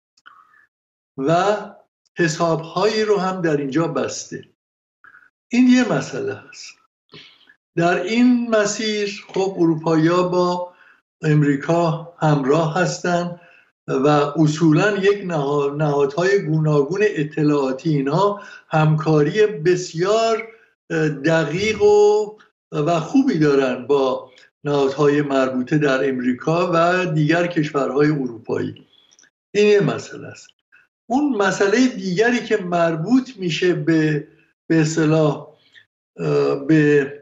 [SPEAKER 3] و حسابهایی رو هم در اینجا بسته. این یه مسئله است. در این مسیر خب اروپایی‌ها با امریکا همراه هستند و اصولا یک نهادهای گوناگون اطلاعاتی اینها همکاری بسیار دقیق و خوبی دارن با نهادهای مربوطه در امریکا و دیگر کشورهای اروپایی. این یه مسئله است. اون مسئله دیگری که مربوط میشه به اصطلاح به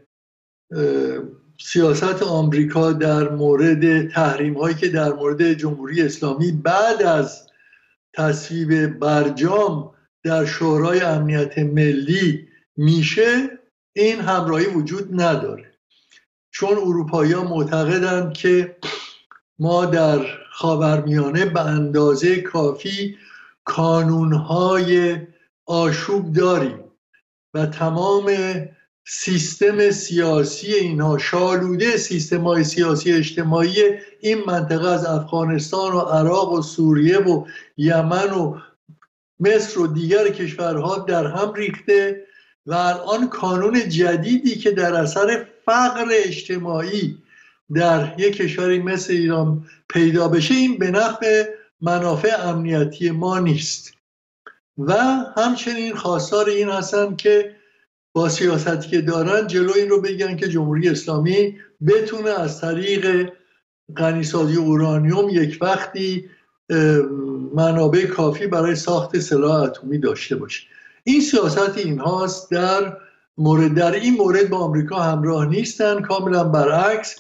[SPEAKER 3] سیاست آمریکا در مورد تحریم هایی که در مورد جمهوری اسلامی بعد از تصویب برجام در شورای امنیت ملی میشه، این همراهی وجود نداره، چون اروپایی‌ها معتقدند که ما در خاورمیانه به اندازه کافی کانونهای آشوب داریم و تمام سیستم سیاسی اینها شالوده سیستم‌های سیاسی اجتماعی این منطقه از افغانستان و عراق و سوریه و یمن و مصر و دیگر کشورها در هم ریخته و الان کانون جدیدی که در اثر فقر اجتماعی در یک کشوری مثل ایران پیدا بشه، این به نفع منافع امنیتی ما نیست و همچنین خواستار این هستن که با سیاستی که دارن جلو این رو بگن که جمهوری اسلامی بتونه از طریق غنیسازی اورانیوم یک وقتی منابع کافی برای ساخت سلاح اتمی داشته باشه. این سیاست اینهاست. در این مورد با آمریکا همراه نیستن، کاملا برعکس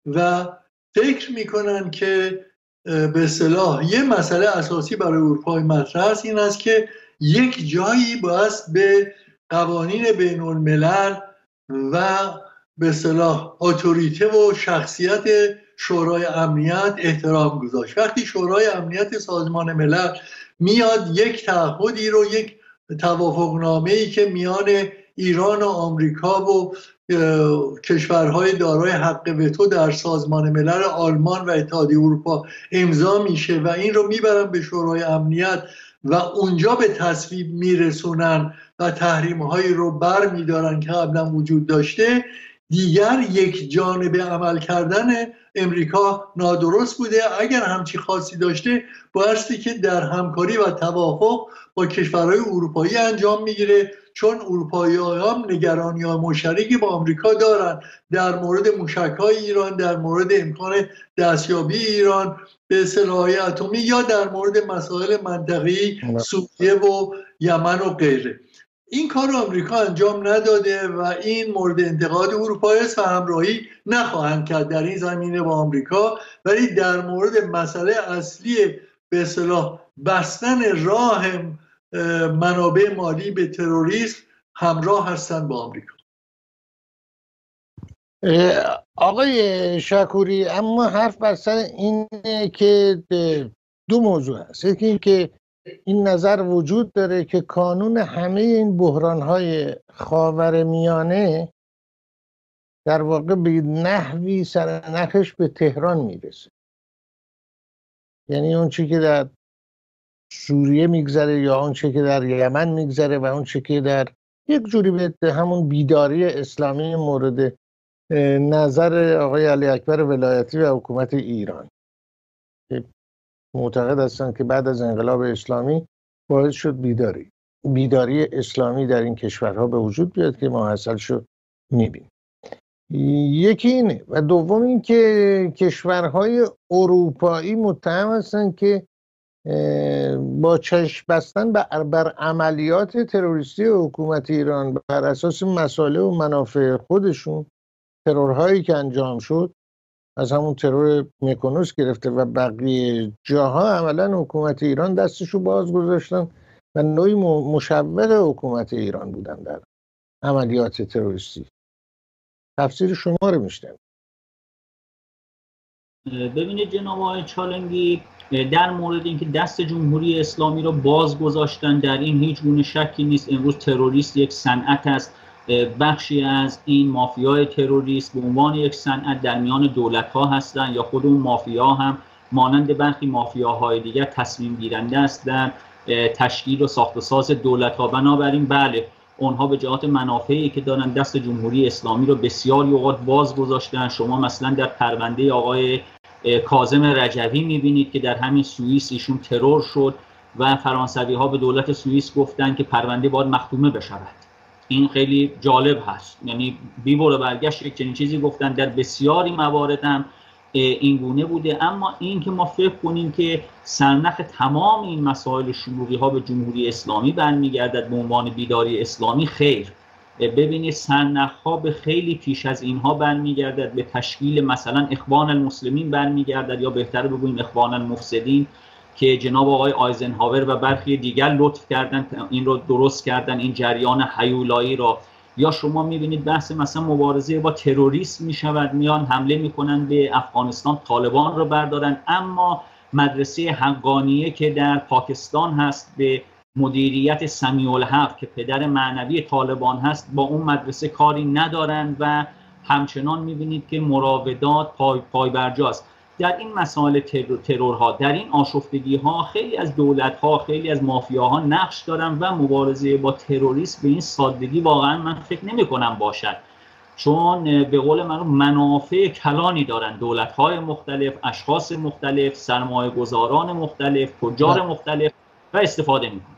[SPEAKER 3] و فکر میکنن که به اصطلاح یه مسئله اساسی برای اروپای مطرح است، این است که یک جایی باید به قوانین بین الملل و به اصطلاح اتوریته و شخصیت شورای امنیت احترام گذاشت. وقتی شورای امنیت سازمان ملل میاد یک تعهدی رو، یک توافقنامه‌ای که میان ایران و آمریکا و کشورهای دارای حق وتو در سازمان ملل، آلمان و اتحادیه اروپا امضا میشه و این رو میبرن به شورای امنیت و اونجا به تصویب میرسونن و تحریم‌هایی رو بر میدارن که قبلا وجود داشته، دیگر یک جانبه عمل کردن امریکا نادرست بوده. اگر همچی خاصی داشته بایستی که در همکاری و توافق با کشورهای اروپایی انجام میگیره، چون اروپایی هم نگرانی ها مشترکی با آمریکا دارن در مورد موشک‌های ایران، در مورد امکان دستیابی ایران به سلاح‌های اتمی یا در مورد مسائل منطقه‌ای سوریه و یمن و غیره. این کار رو آمریکا انجام نداده و این مورد انتقاد اروپایی است و همراهی نخواهند کرد در این زمینه با آمریکا، ولی در مورد مسئله اصلی به اصطلاح بستن راه منابع مالی به تروریسم همراه هستند با آمریکا.
[SPEAKER 1] آقای شکوری، اما حرف بر سر اینه که دو موضوع هست. یکی این که این نظر وجود داره که کانون همه این بحران‌های خاورمیانه در واقع به نحوی سرنخش به تهران میرسه. یعنی اون چی که در سوریه میگذره یا اون چی که در یمن میگذره و اون چی که در یک جوری به همون بیداری اسلامی مورد نظر آقای علی اکبر ولایتی و حکومت ایران که معتقد هستند که بعد از انقلاب اسلامی باعث شد بیداری اسلامی در این کشورها به وجود بیاد که محصل شد میبینیم. یکی اینه و دوم این که کشورهای اروپایی متهم هستند که با چشم بستن بر عملیات تروریستی حکومت ایران بر اساس مصالح و منافع خودشون، ترورهایی که انجام شد از همون ترور میکونوس گرفته و بقیه جاها، عملا حکومت ایران دستشو باز گذاشتن و نوعی مشوق حکومت ایران بودن در عملیات تروریستی. تفسیر شما رو میشنم.
[SPEAKER 4] ببینید جناب آقای چالنگی، در مورد اینکه دست جمهوری اسلامی رو باز گذاشتن در این هیچ گونه شکی نیست. امروز تروریست یک صنعت است. بخشی از این مافیای تروریست به عنوان یک صنعت در میان دولت‌ها هستند یا خود اون مافیا هم مانند برخی مافیاهای دیگر تصمیم گیرنده است در تشکیل و ساخت و ساز دولت‌ها. بنابراین بله، اونها به جهات منافعی که دارن دست جمهوری اسلامی رو بسیاری اوقات باز گذاشتن. شما مثلا در پرونده آقای کاظم رجوی می‌بینید که در همین سوئیس ایشون ترور شد و فرانسوی‌ها به دولت سوئیس گفتن که پرونده باید مختومه بشود. این خیلی جالب هست، یعنی بی برو برگشت یک چنین چیزی گفتن. در بسیاری موارد هم این گونه بوده. اما این که ما فکر کنیم که سرنخ تمام این مسائل شلوغی ها به جمهوری اسلامی برمیگردد به عنوان بیداری اسلامی، خیر. ببینید سرنخ ها به خیلی پیش از اینها برمیگردد، به تشکیل مثلا اخوان المسلمین برمیگردد، یا بهتر بگوییم اخوان المفسدین که جناب آقای آیزنهاور و برخی دیگر لطف کردن این رو درست کردن، این جریان هیولایی را. یا شما میبینید بحث مثلا مبارزه با تروریسم میشود، میان حمله میکنن به افغانستان، طالبان رو بردارن. اما مدرسه حقانیه که در پاکستان هست به مدیریت سمیع الحق که پدر معنوی طالبان هست، با اون مدرسه کاری ندارن و همچنان میبینید که مراودات پایبرجاست. در این مسائل ترورها، در این آشفتگی‌ها، خیلی از دولت‌ها، خیلی از مافیاها نقش دارن و مبارزه با تروریسم به این سادگی واقعا من فکر نمی‌کنم باشد، چون به قول من منافع کلانی دارن دولت‌های مختلف، اشخاص مختلف، سرمایه‌گذاران مختلف، تجار مختلف و استفاده می‌کنن.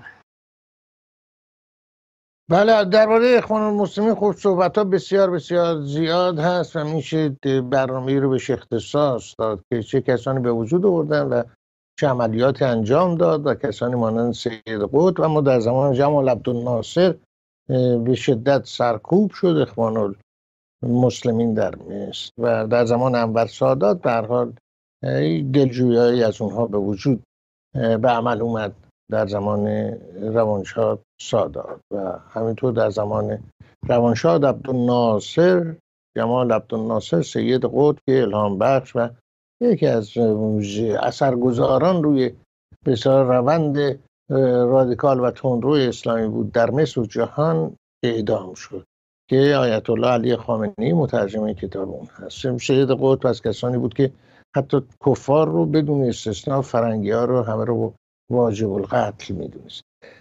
[SPEAKER 1] بله، درباره اخوان المسلمین خب صحبت‌ها بسیار بسیار زیاد هست و میشه برنامه‌ای رو بهش اختصاص داد که چه کسانی به وجود آوردن و چه عملیات انجام داد و کسانی مانند سید قطب. اما در زمان جمال عبدالناصر به شدت سرکوب شد اخوان مسلمین در مصر و در زمان انور سادات به هر حال دلجویی از اونها به وجود به عمل اومد در زمان روانشاه سادات و همینطور در زمان روانشاه عبدالناصر، جمال عبدالناصر سید قطب که الهام بخش و یکی از اثرگذاران روی بسیار روند رادیکال و تندروی اسلامی بود در مصر و جهان، اعدام شد که آیت الله علی خامنه‌ای مترجم کتاب اون هست. سید قطب از کسانی بود که حتی کفار رو بدون استثناء فرنگی‌ها رو همه رو واجب القتل میدونست.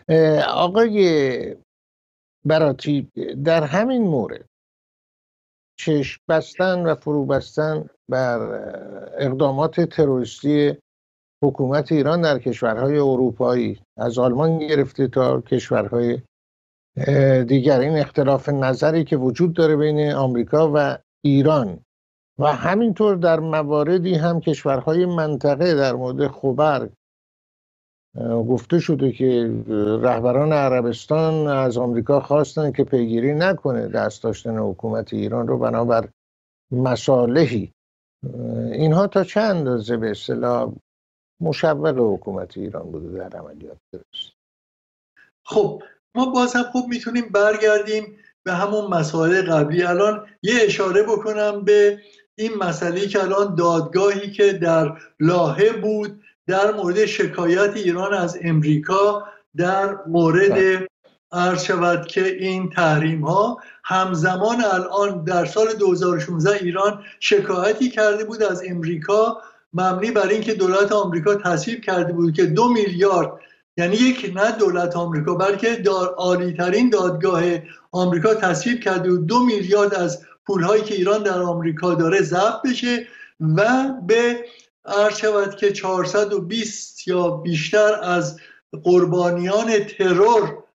[SPEAKER 1] آقای براتی در همین مورد چشم بستن و فرو بستن بر اقدامات تروریستی حکومت ایران در کشورهای اروپایی از آلمان گرفته تا کشورهای دیگر، این اختلاف نظری که وجود داره بین آمریکا و ایران و همینطور در مواردی هم کشورهای منطقه در مورد خبر گفته شده که رهبران عربستان از آمریکا خواستن که پیگیری نکنه دست داشتن حکومت ایران رو بنابر مصالحی. اینها تا چه اندازه به اصطلاح مشوق حکومت ایران بوده در عملیات درست؟
[SPEAKER 3] خب ما باز هم خوب میتونیم برگردیم به همون مسائل قبلی. الان یه اشاره بکنم به این مسئله که الان دادگاهی که در لاهه بود در مورد شکایت ایران از امریکا در مورد عرض شود که این تحریم ها، همزمان الان در سال 2016 ایران شکایتی کرده بود از امریکا مبنی بر این که دولت آمریکا تصویب کرده بود که 2 میلیارد، یعنی نه دولت آمریکا بلکه عالی ترین دادگاه آمریکا تصویب کرده بود 2 میلیارد از پولهایی که ایران در آمریکا داره ضبط بشه و به عرض شود که 420 یا بیشتر از قربانیان ترور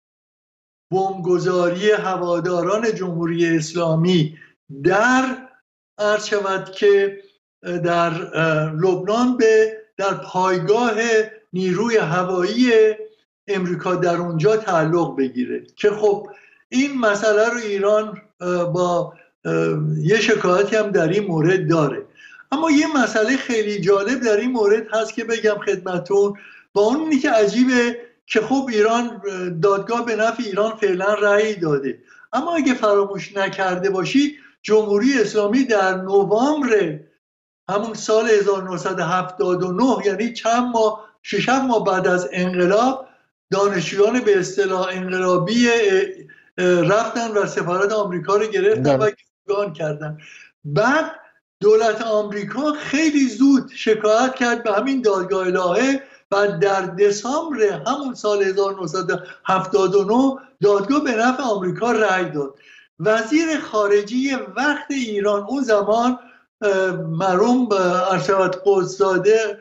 [SPEAKER 3] بمبگذاری هواداران جمهوری اسلامی در عرض شود که در لبنان در پایگاه نیروی هوایی امریکا در اونجا تعلق بگیره که خب این مسئله رو ایران با یه شکایتی هم در این مورد داره. اما یه مسئله خیلی جالب در این مورد هست که بگم خدمتون، با اون اینی که عجیبه که خب ایران دادگاه به نفع ایران فعلا رأی داده، اما اگه فراموش نکرده باشی جمهوری اسلامی در نوامبر همون سال 1979 یعنی چند ماه 6 ماه بعد از انقلاب دانشجویان به اصطلاح انقلابی رفتن و سفارت آمریکا رو گرفتن و گرفتگان کردن. بعد دولت آمریکا خیلی زود شکایت کرد به همین دادگاه لاهه و در دسامبر همون سال 1979 دادگاه به نفع آمریکا رأی داد. وزیر خارجه وقت ایران اون زمان مرحوم ارشد قدس‌زاده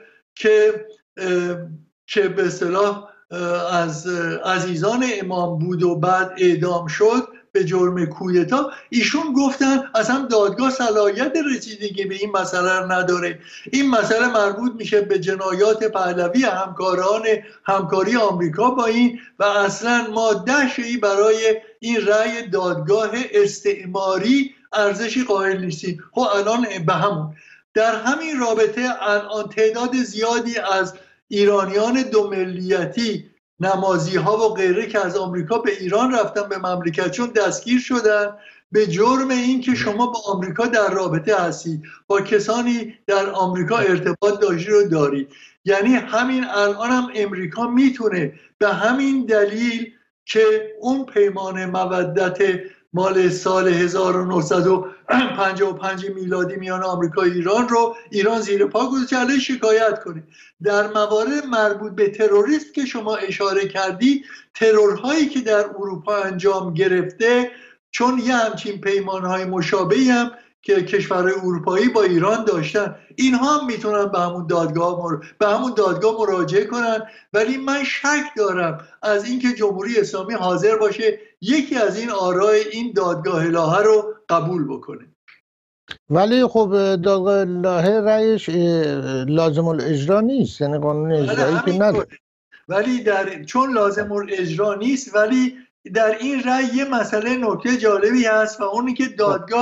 [SPEAKER 3] که به اصطلاح از عزیزان امام بود و بعد اعدام شد به جرم کودتا، ایشون گفتن اصلا دادگاه صلاحیت رسیدگی به این مسئله رو نداره، این مسئله مربوط میشه به جنایات پهلوی همکاری آمریکا با این و اصلا ما 10 شیعی برای این رأی دادگاه استعماری ارزشی قائل نیستیم. خب الان به همون در همین رابطه الان تعداد زیادی از ایرانیان دو ملیتی، نمازی ها و غیره که از آمریکا به ایران رفتن به مملکتشون دستگیر شدن به جرم این که شما با آمریکا در رابطه هستی، با کسانی در آمریکا ارتباط داشتی رو داری. یعنی همین الان هم امریکا میتونه به همین دلیل که اون پیمان مودت مال سال 1955 میلادی میان آمریکا و ایران رو ایران زیر پا گذاشته علیه شکایت کنه. در موارد مربوط به تروریست که شما اشاره کردی، ترورهایی که در اروپا انجام گرفته، چون یه همچین پیمانهای مشابهی هم که کشورهای اروپایی با ایران داشتن، اینها هم میتونن به همون دادگاه مراجعه کنن. ولی من شک دارم از اینکه جمهوری اسلامی حاضر باشه یکی از این آرای این دادگاه لاهه رو قبول بکنه.
[SPEAKER 1] ولی خب دادگاه لاهه رأیش لازم الاجرا نیست، یعنی قانون اجرایی که نداره.
[SPEAKER 3] ولی چون لازم الاجرا نیست، ولی در این رأی یه مسئله نکته جالبی هست و اونی که دادگاه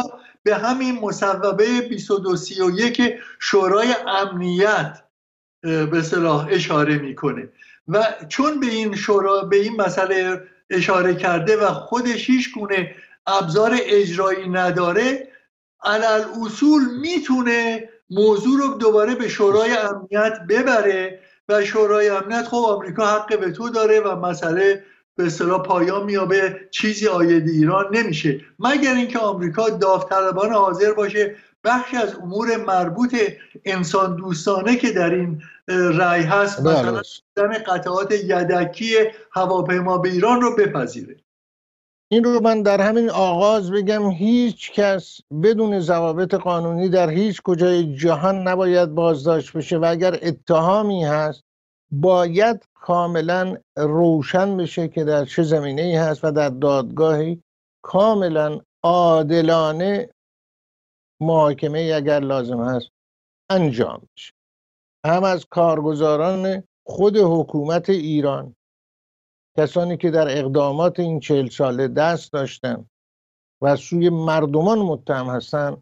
[SPEAKER 3] به همین مصوبه 2231 شورای امنیت به اصطلاح اشاره میکنه و چون به این به این مسئله اشاره کرده و خودش هیچ گونه ابزار اجرایی نداره، علل اصول میتونه موضوع رو دوباره به شورای امنیت ببره و شورای امنیت خب آمریکا حق وتو داره و مسئله به اصطلاح پایان میابه، چیزی عاید ایران نمیشه، مگر اینکه آمریکا داوطلبانه حاضر باشه بخشی از امور مربوط انسان دوستانه که در این رأی هست مثلا قطعات یدکی هواپیما به ایران رو بپذیره.
[SPEAKER 1] این رو من در همین آغاز بگم، هیچ کس بدون ضوابط قانونی در هیچ کجای جهان نباید بازداشت بشه و اگر اتهامی هست باید کاملا روشن بشه که در چه زمینه‌ای هست و در دادگاهی کاملا عادلانه محاکمه اگر لازم هست انجام بشه، هم از کارگزاران خود حکومت ایران، کسانی که در اقدامات این 40 ساله دست داشتن و سوی مردمان متهم هستن،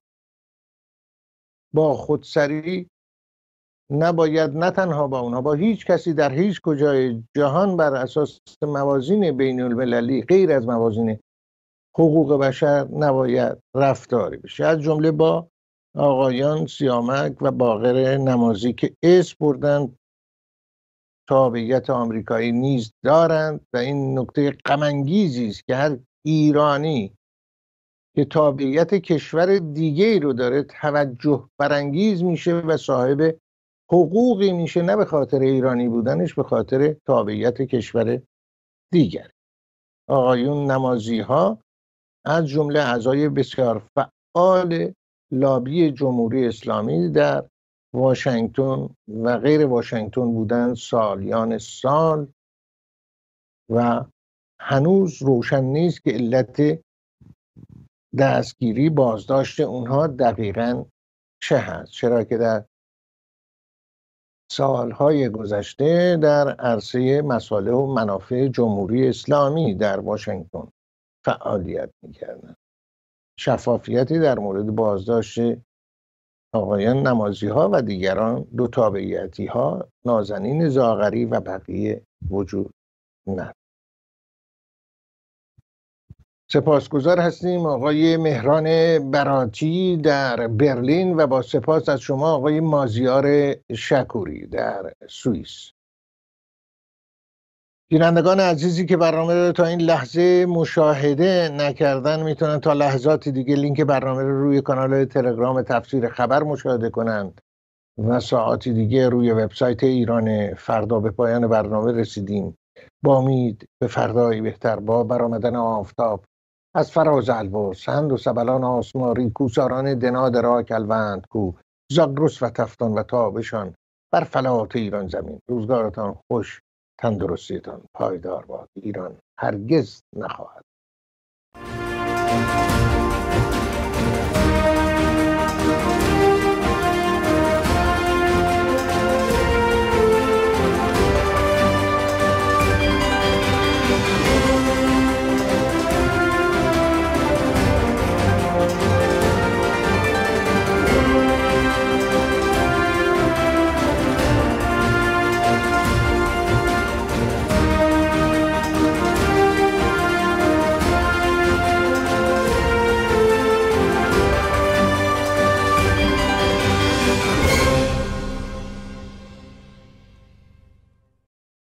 [SPEAKER 1] با خودسری نباید نه تنها با اونها، با هیچ کسی در هیچ کجای جهان بر اساس موازین بین المللی غیر از موازین حقوق بشر نباید رفتاری بشه، از جمله با آقایان سیامک و باقر نمازی که اسم بردن تابعیت آمریکایی نیز دارند و این نکته غم انگیزی است که هر ایرانی که تابعیت کشور دیگه‌ای رو داره توجه برانگیز میشه و صاحب حقوقی میشه، نه به خاطر ایرانی بودنش، به خاطر تابعیت کشور دیگر. آقایون نمازی ها از جمله اعضای بسیار فعال لابی جمهوری اسلامی در واشنگتن و غیر واشنگتن بودن سالیان سال و هنوز روشن نیست که علت دستگیری بازداشت اونها دقیقاً چه هست، چرا که در سالهای گذشته در عرصه مصالح و منافع جمهوری اسلامی در واشنگتن فعالیت می‌کردند. شفافیتی در مورد بازداشت آقایان نمازی ها و دیگران دو تابعیتی ها، نازنین زاغری و بقیه وجود ندارد. سپاسگزار هستیم آقای مهران براتی در برلین و با سپاس از شما آقای مازیار شکوری در سوئیس. بینندگان عزیزی که برنامه رو تا این لحظه مشاهده نکردن میتونن تا لحظات دیگه لینک برنامه رو روی کانال تلگرام تفسیر خبر مشاهده کنند و ساعاتی دیگه روی وبسایت ایران فردا. به پایان برنامه رسیدیم. با امید به فردایی بهتر، با برآمدن آفتاب از فراز البرز، هند و سبلان آسماری، کوساران دناد را کلوند کو، زاگرس و تفتان و تابشان بر فلات ایران زمین. روزگارتان خوش، تندرستیتان پایدار باد. ایران هرگز نخواهد